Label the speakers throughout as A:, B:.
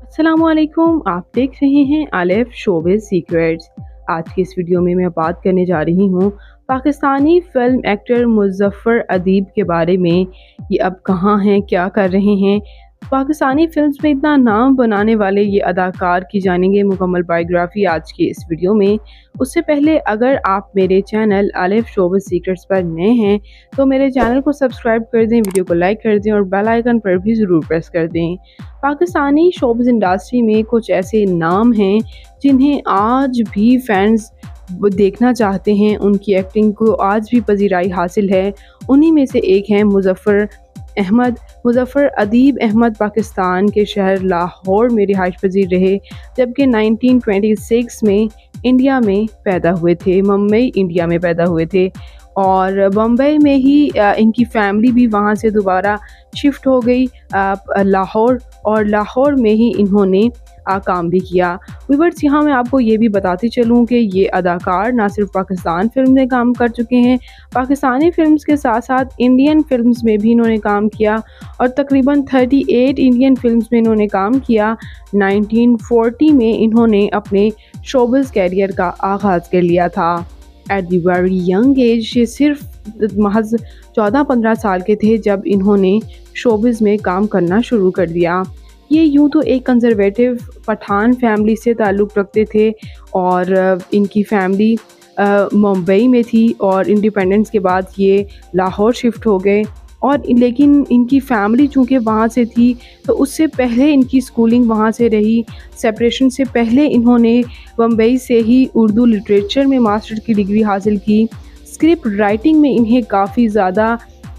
A: अस्सलामुअलैकुम, आप देख रहे हैं आलिफ शोबिज़ सीक्रेट्स। आज की इस वीडियो में मैं बात करने जा रही हूँ पाकिस्तानी फिल्म एक्टर मुज़फ़्फ़र अदीब के बारे में। ये अब कहाँ हैं, क्या कर रहे हैं। पाकिस्तानी फिल्म्स में इतना नाम बनाने वाले ये अदाकार की जानेंगे मुकम्मल बायोग्राफी आज की इस वीडियो में। उससे पहले अगर आप मेरे चैनल आलिफ शोबिज़ सीक्रेट्स पर नए हैं तो मेरे चैनल को सब्सक्राइब कर दें, वीडियो को लाइक कर दें और बेल आइकन पर भी ज़रूर प्रेस कर दें। पाकिस्तानी शोबिज़ इंडस्ट्री में कुछ ऐसे नाम हैं जिन्हें आज भी फैंस देखना चाहते हैं, उनकी एक्टिंग को आज भी पजीराई हासिल है। उन्हीं में से एक हैं मुज़फ़्फ़र अदीब अहमद। पाकिस्तान के शहर लाहौर में रिहाइश पजीर रहे, जबकि 1926 में इंडिया में पैदा हुए थे, मुंबई इंडिया में पैदा हुए थे और बम्बई में ही इनकी फैमिली भी वहाँ से दोबारा शिफ्ट हो गई लाहौर, और लाहौर में ही इन्होंने काम भी किया। व्यूअर्स, यहाँ मैं आपको ये भी बताती चलूँ कि ये अदाकार ना सिर्फ पाकिस्तान फिल्म में काम कर चुके हैं, पाकिस्तानी फिल्म्स के साथ साथ इंडियन फिल्म्स में भी इन्होंने काम किया और तकरीबन 38 इंडियन फिल्म्स में इन्होंने काम किया। 1940 में इन्होंने अपने शोबिज़ कैरियर का आगाज़ कर लिया था। At the very young age, ये सिर्फ महज 14-15 साल के थे जब इन्होंने शोबिज़ में काम करना शुरू कर दिया। ये यूँ तो एक कंजर्वेटिव पठान फैमिली से ताल्लुक़ रखते थे और इनकी फैमिली मुंबई में थी और इंडिपेंडेंस के बाद ये लाहौर शिफ्ट हो गए। और लेकिन इनकी फैमिली चूँकि वहाँ से थी तो उससे पहले इनकी स्कूलिंग वहाँ से रही। सेपरेशन से पहले इन्होंने मुंबई से ही उर्दू लिटरेचर में मास्टर की डिग्री हासिल की। स्क्रिप्ट राइटिंग में इन्हें काफ़ी ज़्यादा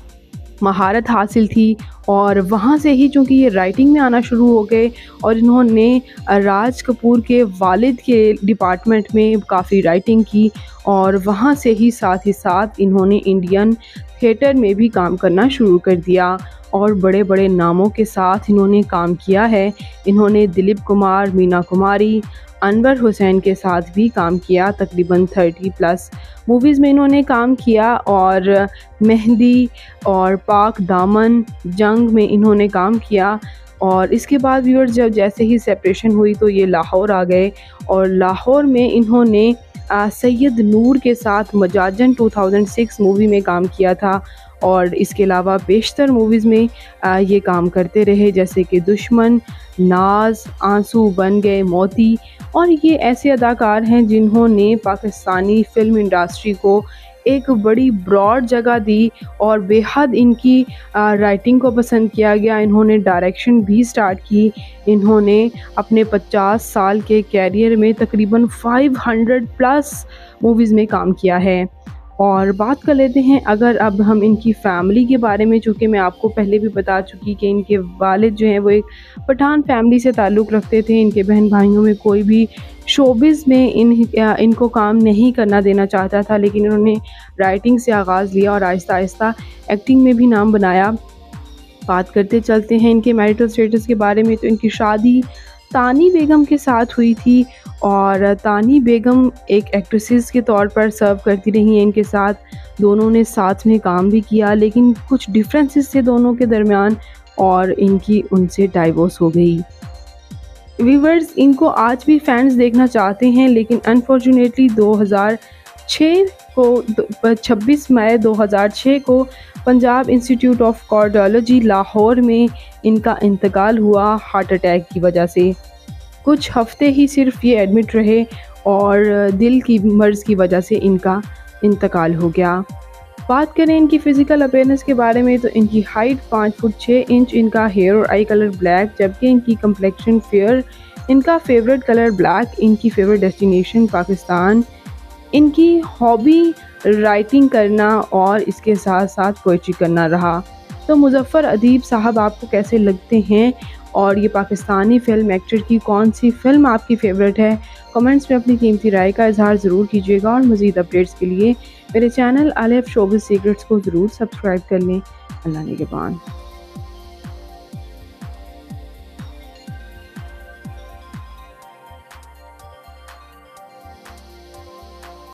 A: महारत हासिल थी और वहाँ से ही चूँकि ये राइटिंग में आना शुरू हो गए और इन्होंने राज कपूर के वालिद के डिपार्टमेंट में काफ़ी राइटिंग की और वहाँ से ही साथ इन्होंने इंडियन थिएटर में भी काम करना शुरू कर दिया और बड़े बड़े नामों के साथ इन्होंने काम किया है। इन्होंने दिलीप कुमार, मीना कुमारी, अनवर हुसैन के साथ भी काम किया। तकरीबन 30+ मूवीज़ में इन्होंने काम किया और मेहंदी और पाक दामन, जंग में इन्होंने काम किया। और इसके बाद व्यूअर्स, जब जैसे ही सेपरेशन हुई तो ये लाहौर आ गए और लाहौर में इन्होंने सैयद नूर के साथ मजाजन 2006 मूवी में काम किया था और इसके अलावा बेशतर मूवीज़ में ये काम करते रहे, जैसे कि दुश्मन, नाज, आंसू बन गए, मोती। और ये ऐसे अदाकार हैं जिन्होंने पाकिस्तानी फ़िल्म इंडस्ट्री को एक बड़ी ब्रॉड जगह दी और बेहद इनकी राइटिंग को पसंद किया गया। इन्होंने डायरेक्शन भी स्टार्ट की। इन्होंने अपने 50 साल के कैरियर में तकरीबन 500+ मूवीज़ में काम किया है। और बात कर लेते हैं अगर अब हम इनकी फ़ैमिली के बारे में, चूँकि मैं आपको पहले भी बता चुकी कि इनके वालिद जो हैं वो एक पठान फैमिली से ताल्लुक़ रखते थे। इनके बहन भाइयों में कोई भी शोबिज़ में इनको काम नहीं करना देना चाहता था, लेकिन इन्होंने राइटिंग से आगाज़ लिया और आहिस्ता आहिस्ता एक्टिंग में भी नाम बनाया। बात करते चलते हैं इनके मैरिटल स्टेटस के बारे में, तो इनकी शादी तानी बेगम के साथ हुई थी और तानी बेगम एक एक्ट्रेसेस के तौर पर सर्व करती रही हैं इनके साथ। दोनों ने साथ में काम भी किया, लेकिन कुछ डिफरेंसेस थे दोनों के दरमियान और इनकी उनसे डाइवोर्स हो गई। व्यूअर्स, इनको आज भी फैंस देखना चाहते हैं, लेकिन अनफॉर्चुनेटली 26 मई 2006 को Punjab institute of cardiology Lahore में इनका इंतकाल हुआ हार्ट अटैक की वजह से। कुछ हफ्ते ही सिर्फ ये एडमिट रहे और दिल की मर्ज़ की वजह से इनका इंतकाल हो गया। बात करें इनकी फ़िज़िकल अपीयरेंस के बारे में, तो इनकी हाइट 5 फुट 6 इंच, इनका हेयर और आई कलर ब्लैक, जबकि इनकी कम्प्लेक्शन फेयर, इनका फेवरेट कलर ब्लैक, इनकी फेवरेट डेस्टिनेशन पाकिस्तान, इनकी हॉबी राइटिंग करना और इसके साथ साथ पोइट्री करना रहा। तो मुज़फ़्फ़र अदीब साहब आपको कैसे लगते हैं और ये पाकिस्तानी फ़िल्म एक्टर की कौन सी फ़िल्म आपकी फ़ेवरेट है? कमेंट्स में अपनी कीमती राय का इज़हार ज़रूर कीजिएगा और मज़ीद अपडेट्स के लिए मेरे चैनल आलिफ शोबिज़ सीक्रेट्स को ज़रूर सब्सक्राइब कर लें। अल्लाह निगहबान।